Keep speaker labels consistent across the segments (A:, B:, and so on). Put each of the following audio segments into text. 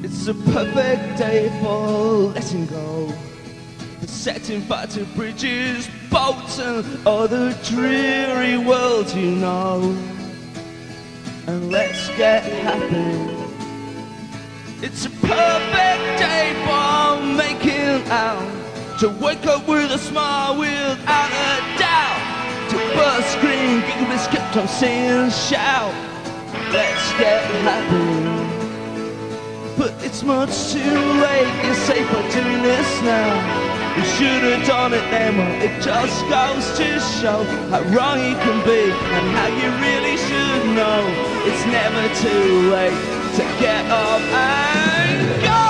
A: It's a perfect day for letting go, for setting fire to bridges, boats and other dreary worlds you know. And let's get happy. It's a perfect day for making out, to wake up with a smile without a doubt, to burst, scream, giggle, skip, on sing, shout. Let's get happy. But it's much too late, you're safer doing this now. You should have done it then, well it just goes to show how wrong you can be and how you really should know. It's never too late to get up and go.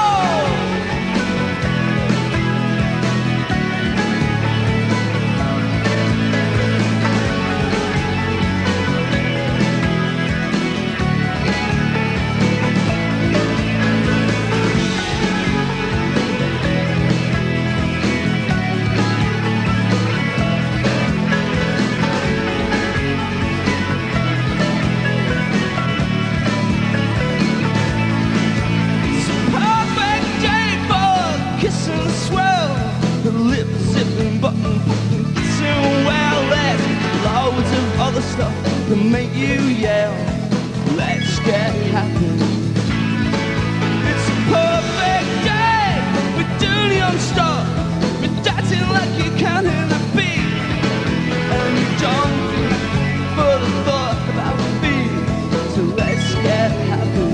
A: Other stuff can make you yell. Let's get happy. It's a perfect day. We're doing the unstuck. We're dancing like you can't hear the beat, and you don't for the thought about the beat. So let's get happy.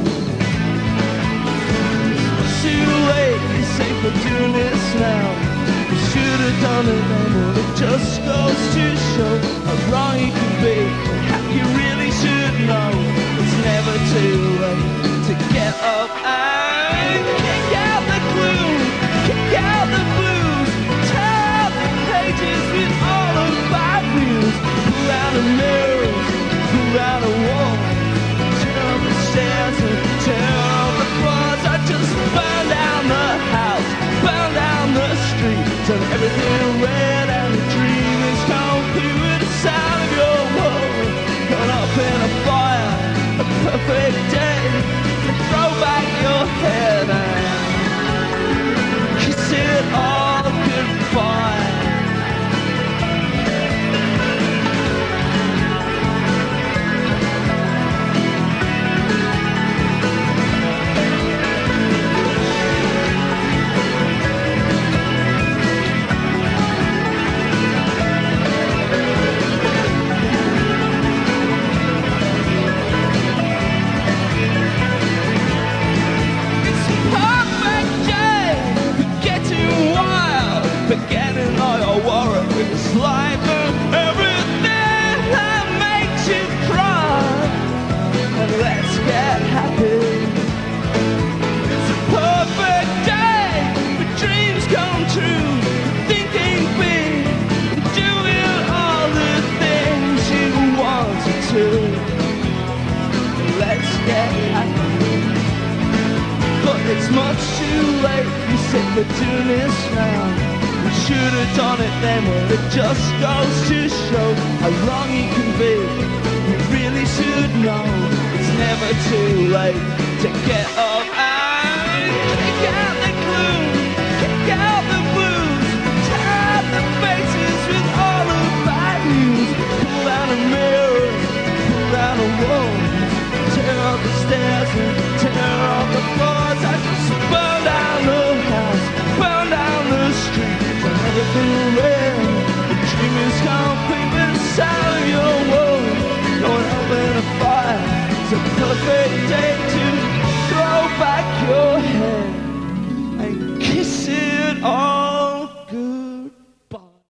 A: It's too late. You're safe for doing this now. You should have done it then, but it just goes to show how wrong you can be, how you really should know. It's never too late to get up and kick out the gloom, kick out the blues, tear out the pages with all the bad news. Pull out the mirrors, pull out the wall, turn up the stairs and turn on the floors. I just burn down the house, burn down the street, turn everything red and the dream is complete with the sound of your world caught up in a fire. A perfect day to throw back your head and kiss it all goodbye. Forgetting all your worries, life and everything that makes you cry. And let's get happy. It's a perfect day for dreams come true, thinking big, doing all the things you wanted to. Let's get happy. But it's much too late, you said we're doing this now. We should have done it then, well it just goes to show how wrong you can be. You really should know it's never too late to get up.